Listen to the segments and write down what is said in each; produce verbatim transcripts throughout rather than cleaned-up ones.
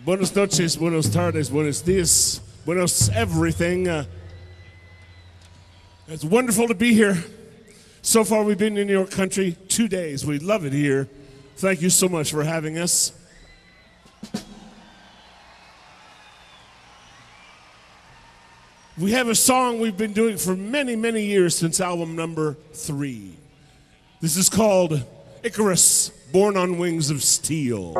Buenas noches, buenas tardes, buenos dias, buenos everything. Uh, it's wonderful to be here. So far, we've been in your country two days. We love it here. Thank you so much for having us. We have a song we've been doing for many, many years since album number three. This is called Icarus, Born on Wings of Steel.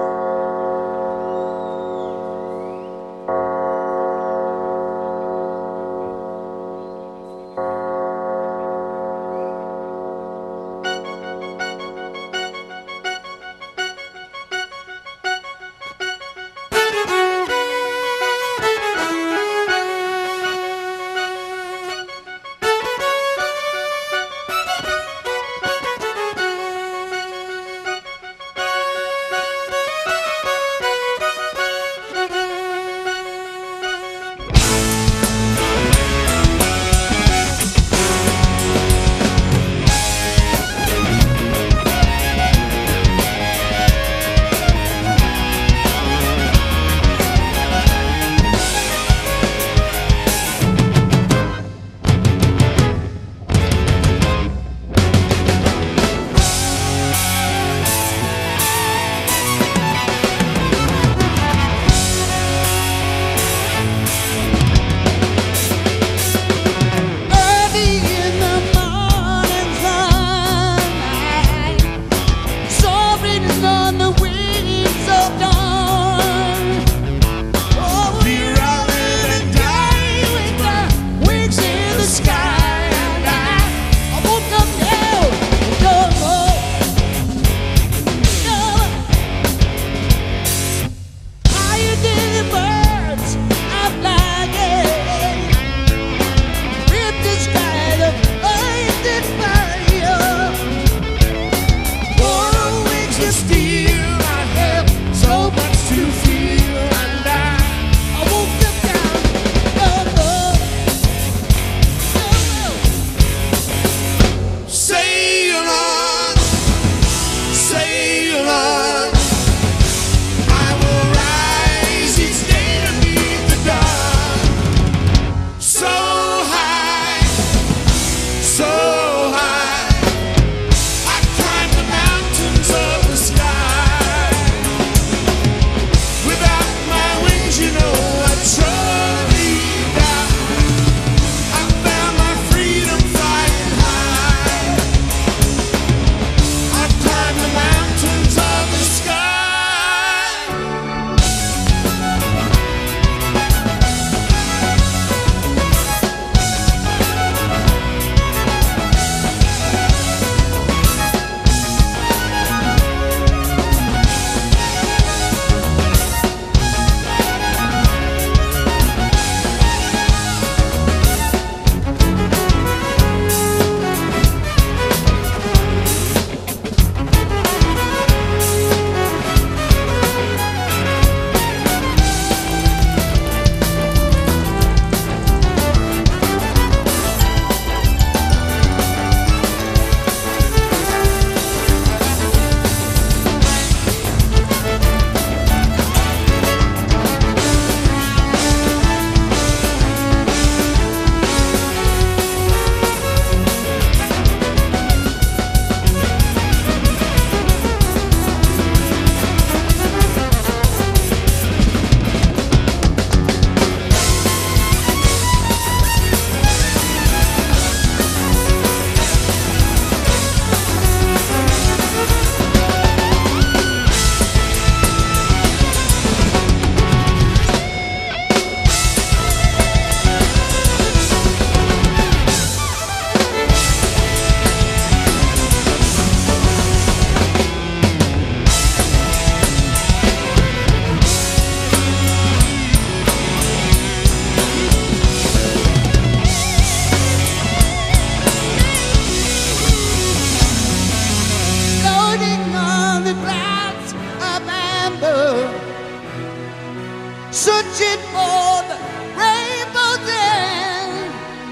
searching for the rainbow's end.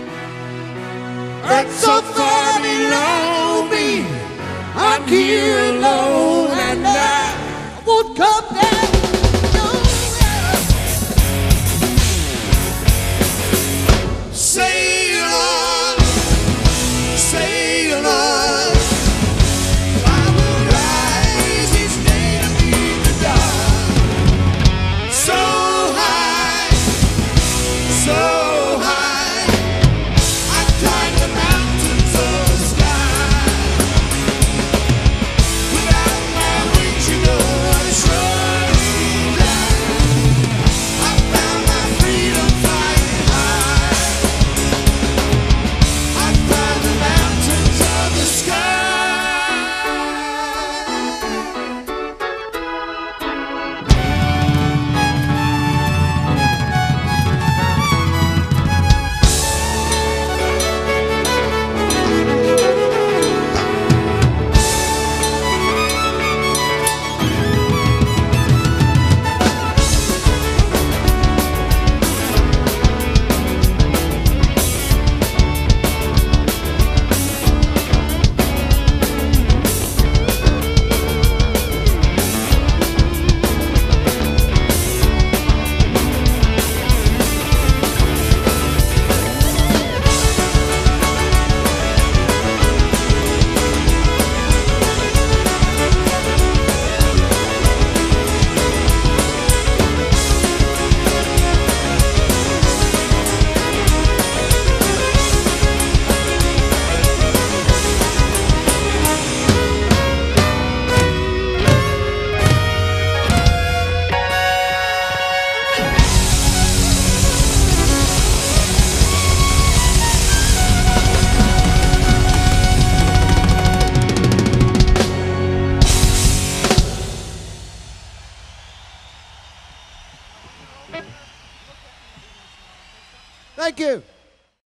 Earth so far below me, I'm here alone, and I won't come down. No. Thank you.